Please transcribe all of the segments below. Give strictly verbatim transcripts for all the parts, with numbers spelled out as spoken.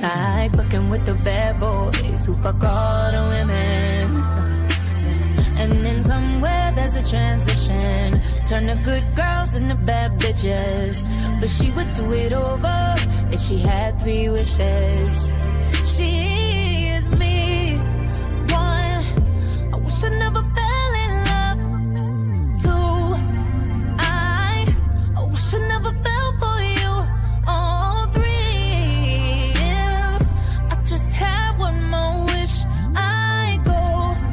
Like fucking with the bad boys who fuck all the women. And then somewhere there's a transition, turn the good girls into bad bitches. But she would do it over if she had three wishes. She is me, one, I wish I never fell in love. Two, I, I wish I never fell for you. All three, if I just had one more wish, I go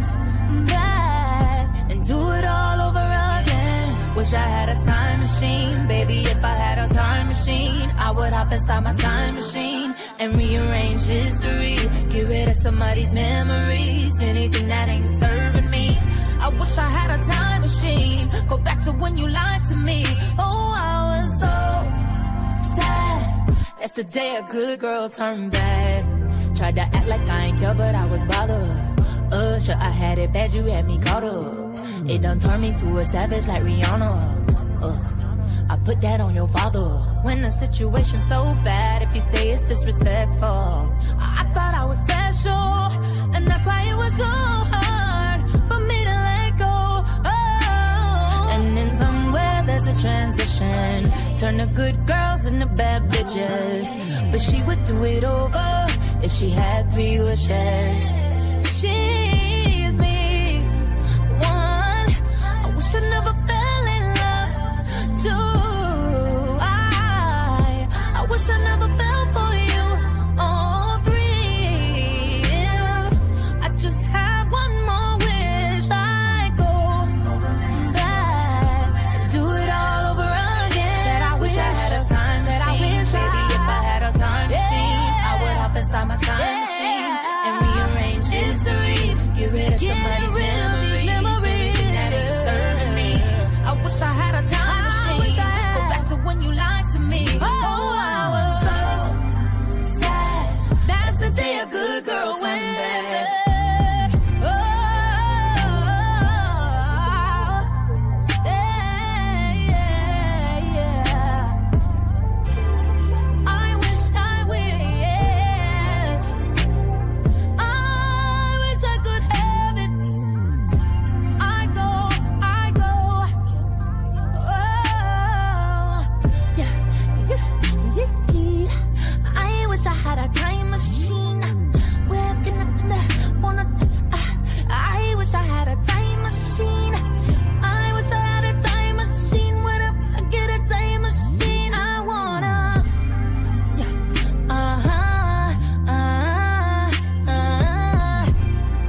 back and do it all over again. Wish I had a time machine, baby. If I had a time machine, I would hop inside my time machine and rearrange history, get rid of somebody's memories, anything that ain't serving me. I wish I had a time machine, go back to when you lied to me. Oh, I was so sad. That's the day a good girl turned bad. Tried to act like I ain't care, but I was bothered. Uh, sure I had it bad, you had me caught up. It done turned me to a savage like Rihanna. Ugh, I put that on your father. When the situation's so bad, if you stay, it's disrespectful. I, I thought I was special, and that's why it was so hard for me to let go. Oh. And then somewhere there's a transition, turn the good girls into bad bitches. But she would do it over if she had three wishes. She is me, one, I wish I never fell in love. Two, I, I wish I never fell for you. All three, if I just had one more wish, I go back and do it all over again. Said I wish I had a time machine, baby. If I had a time machine, I would hop inside my time machine and rearrange history, get rid of somebody's memories, anything that ain't serving me. I wish I had a time machine, go back to when you lied to me. Oh, I was so sad. That's the day a good girl turned bad. Oh, yeah, yeah, yeah. I wish, I wish, I wish I could have it. I go, I go. Oh, yeah, yeah, yeah. I wish I had a time machine. Where can I wanna? I wish I had a time machine. I wish I had a time machine. What if I get a time machine? I wanna. Yeah. Uh huh. Uh huh. Uh huh.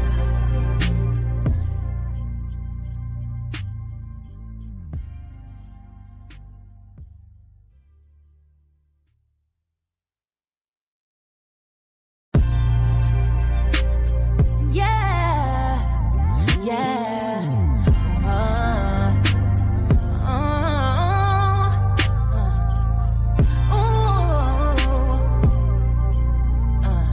Yeah, yeah. Uh, uh, uh, uh.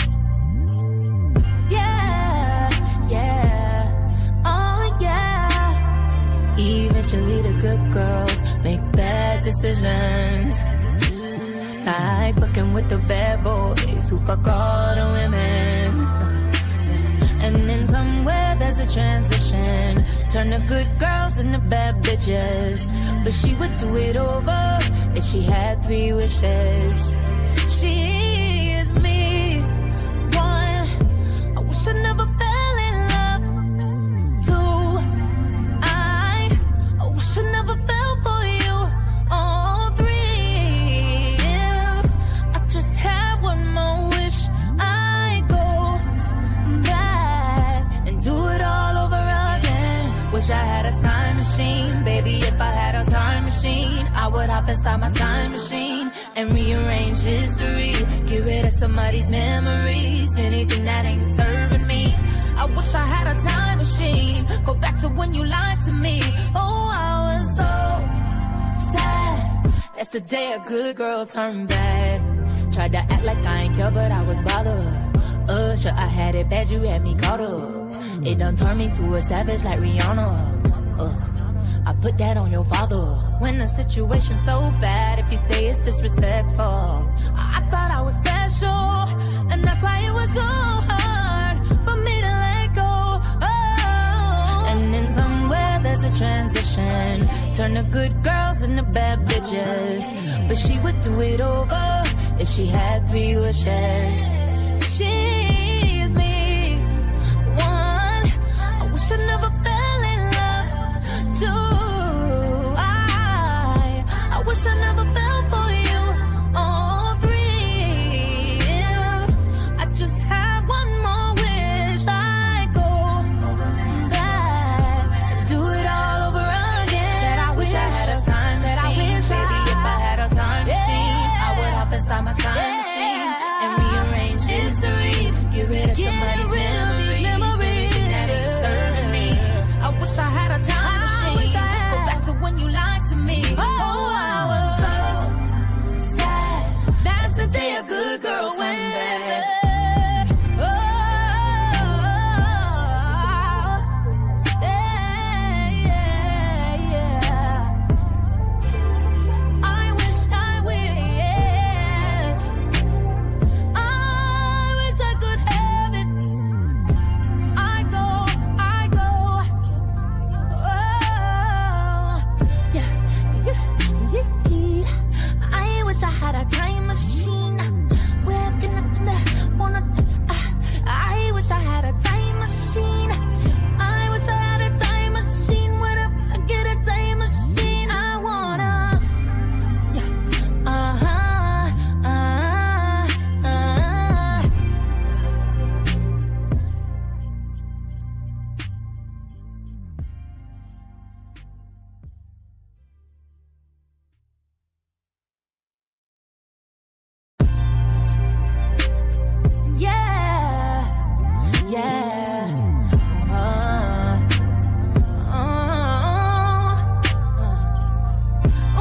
Yeah, yeah. Oh, yeah. Eventually the good girls make bad decisions, like fucking with the bad boys who fuck all the women. And then somewhere there's a transition, turn the good girls into bad bitches. But she would do it over if she had three wishes. She is me, one, I wish I never fell in love. Two, I, I wish I never fell for you. All three, if I just had one more wish, I go back and do it all over again. Wish I had a time machine, baby. If I had a time machine, I would hop inside my time machine and rearrange history, get rid of somebody's memories, anything that ain't serving me. I wish I had a time machine, go back to when you lied to me. Oh, I was so sad. That's the day a good girl turned bad. Tried to act like I ain't care, but I was bothered. Uh, sure I had it bad, you had me caught up. It done turned me to a savage like Rihanna. Ugh, I put that on your father. When the situation's so bad, if you stay, it's disrespectful. I, I thought I was was special, and that's why it was so hard for me to let go. Oh. And then somewhere there's a transition, turn the good girls into bad bitches, but she would do it over if she had three wishes. She is me, one I wish I never fell in love. Two, I I wish I never fell for you. All three, I just had one more wish. I go back and do it all over again. Said I wish I had a time machine. Baby, if I had a time machine, I would hop inside my time machine and rearrange history. Get rid of somebody's memories, anything that ain't serving me. I wish I had a time machine. Go back to when you lied to me. Oh, I was so sad. That's the day a good girl went bad. Oh, yeah, yeah, yeah. I wish, I wish, I wish I could have it. I go, I go. Oh, yeah, yeah, yeah. I wish I had a time machine. Where can I wanna? I wish I had a time machine. I wish I had a time machine. Where if I get a time machine? I wanna. Yeah. Uh huh. Uh huh. Yeah, yeah. Uh, uh,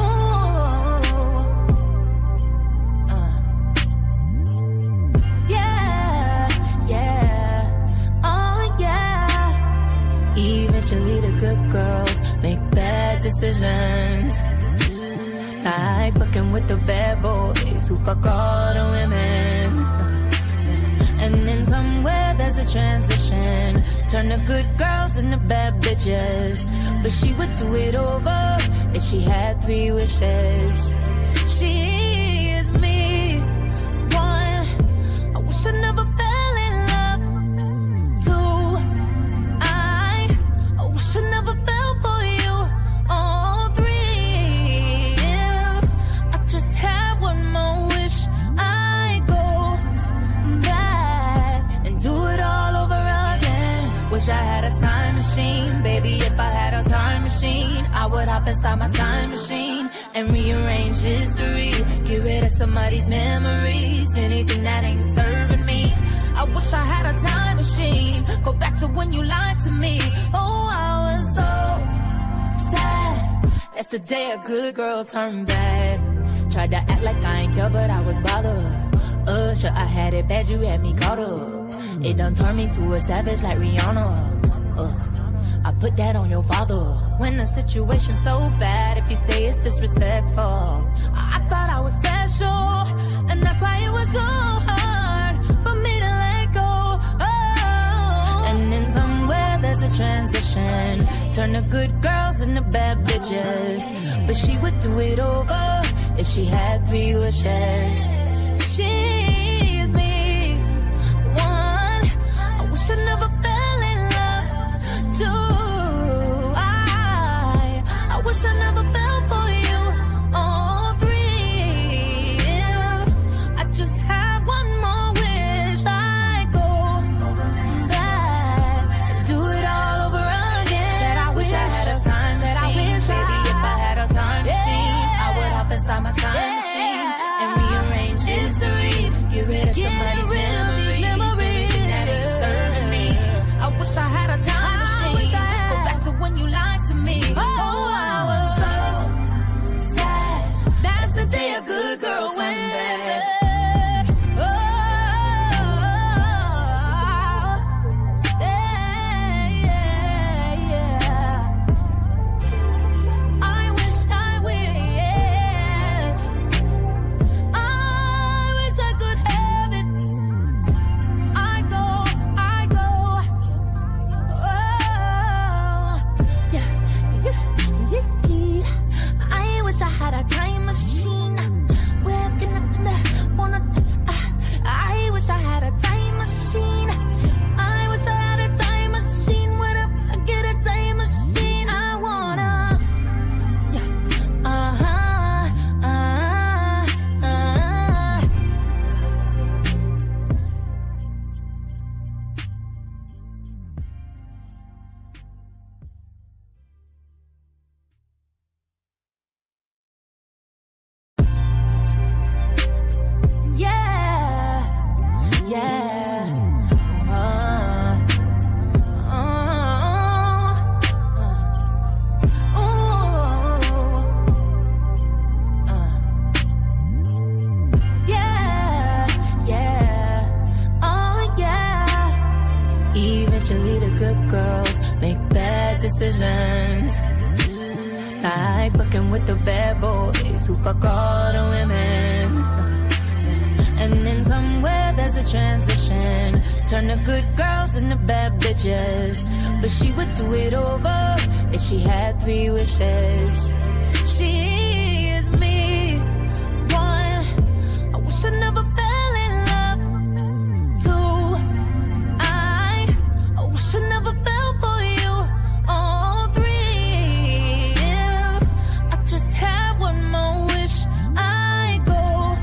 uh, uh. Yeah, yeah. Oh, yeah. Eventually the good girls make bad decisions, like fucking with the bad boys who fuck all the women. And then somewhere there's a transition, turn the good girls into bad bitches, but she would do it over if she had three wishes. She is me, one I wish I never fell in love. Two, I I wish I never fell for you. All three, I just had one more wish. I go back and do it all over again. Wish I had a time machine. Baby, if I had a time machine, I would hop inside my time machine and rearrange history. Get rid of somebody's memories, anything that ain't serving me. I wish I had a time machine. Go back to when you lied to me. Oh, I was so sad. That's the day a good girl turned bad. Tried to act like I ain't care, but I was bothered. Uh, sure I had it bad, you had me caught up. It done turned me to a savage like Rihanna. Ugh, I put that on your father. When the situation's so bad, if you stay, it's disrespectful. I, I thought I was special, and that's why it was so hard for me to let go. Oh. And then somewhere there's a transition, turn the good girls into bad bitches, but she would do it over if she had three wishes. She is me, one I wish I never fell in love. Two, I I wish I never fell for you. All three, I just had one more wish. I go back and do it all over again. Said I wish I had a time machine. Baby, if I had a time machine, I would hop inside my time machine and rearrange history. Eventually the good girls make bad decisions, like fucking with the bad boys who fuck all the women. And then somewhere there's a transition, turn the good girls into bad bitches. But she would do it over if she had three wishes. She is me, one, I wish I never fell in love. Two, I, I wish I never fell for you. All three, if I just had one more wish, I go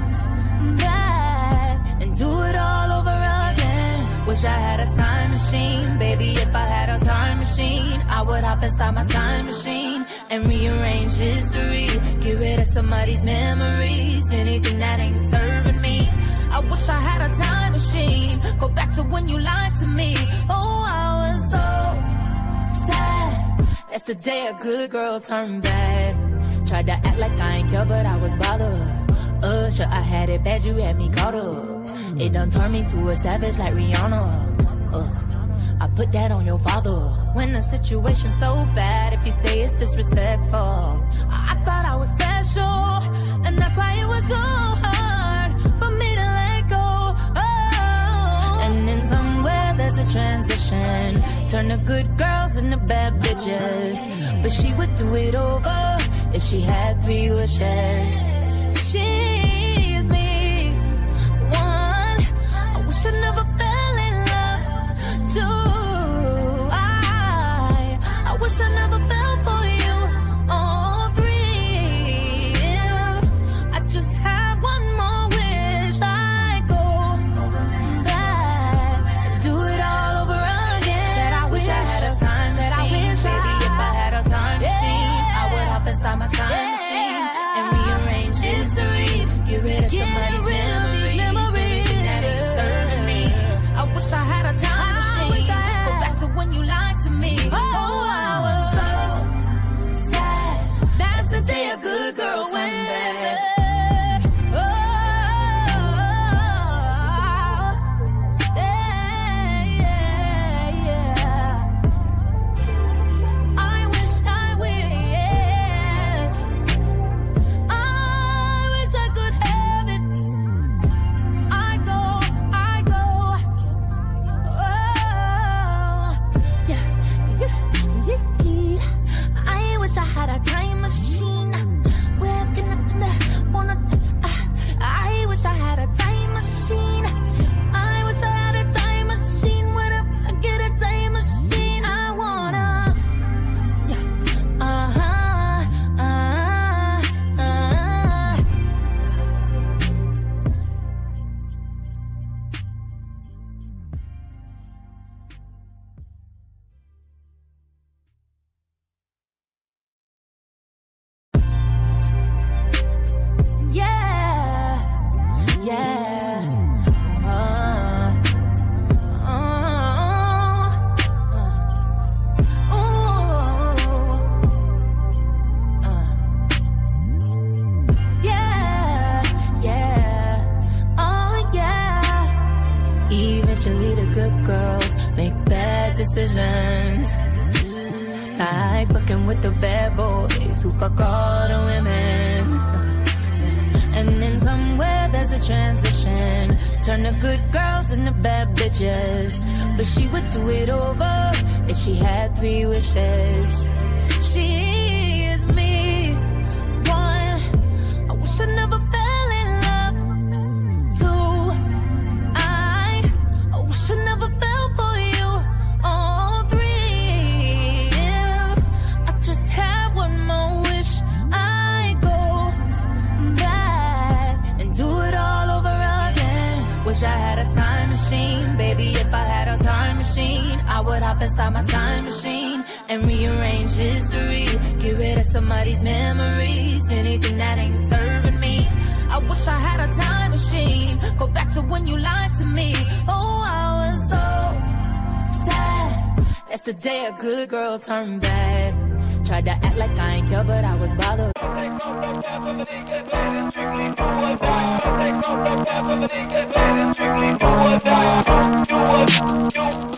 back and do it all over again. Wish I had a time machine, baby. If I had a time machine, I would hop inside my time machine and rearrange history, get rid of somebody's memories, anything that ain't serving me. I wish I had a time machine, go back to when you lied to me. Oh, I was so sad. That's the day a good girl turned bad. Tried to act like I ain't care, but I was bothered. Uh, sure I had it bad, you had me caught up. It done turned me to a savage like Rihanna. Ugh, I put that on your father. When the situation's so bad, if you stay, it's disrespectful. I, I thought I was special, and that's why it was so hard for me to let go. Oh. And then somewhere there's a transition, turn the good girls into bad bitches. But she would do it over if she had three wishes. She is me, one, I wish I never fell in love. Two, I, I wish I never fell for you. All three, if I just had one more wish, I go back, do it all over again. Said I wish I had a time machine, baby. If I had a time machine, I would hop inside my time machine and rearrange history, get rid of somebody's memories, anything that ain't serving me. I wish I had a time machine, go back to when you lied to me. Oh, I was so sad. That's the day a good girl went bad. Oh, yeah, yeah, yeah. I wish, I wish, I wish I could have it. I go, I go. Oh, yeah, yeah, yeah. I wish I had a time machine. Where can I, wanna, I wish I had a time machine. I wish I had a time machine. Where if I get a time machine? I wanna, yeah, uh-huh, uh-huh, uh-huh. Yeah, yeah, uh, uh, uh, uh, yeah, yeah, oh yeah. Eventually the good girls make bad decisions, like fucking with the bad boys who fuck all the women. And then somewhere there's a transition, turn the good girls into bad bitches. But she would do it over if she had three wishes. She is me, one, I wish I never fell in love. Two, I, I wish I never fell for you. All three, if I just had one more wish, I go back and do it all over again. Wish I had a time machine, baby. If I had a time machine, I would hop inside my time machine and rearrange history, get rid of somebody's memories, anything that ain't serving me. I wish I had a time machine, go back to when you lied to me. Oh, I was so sad. That's the day a good girl turned bad. Tried to act like I ain't care, but I was bothered. Do what, do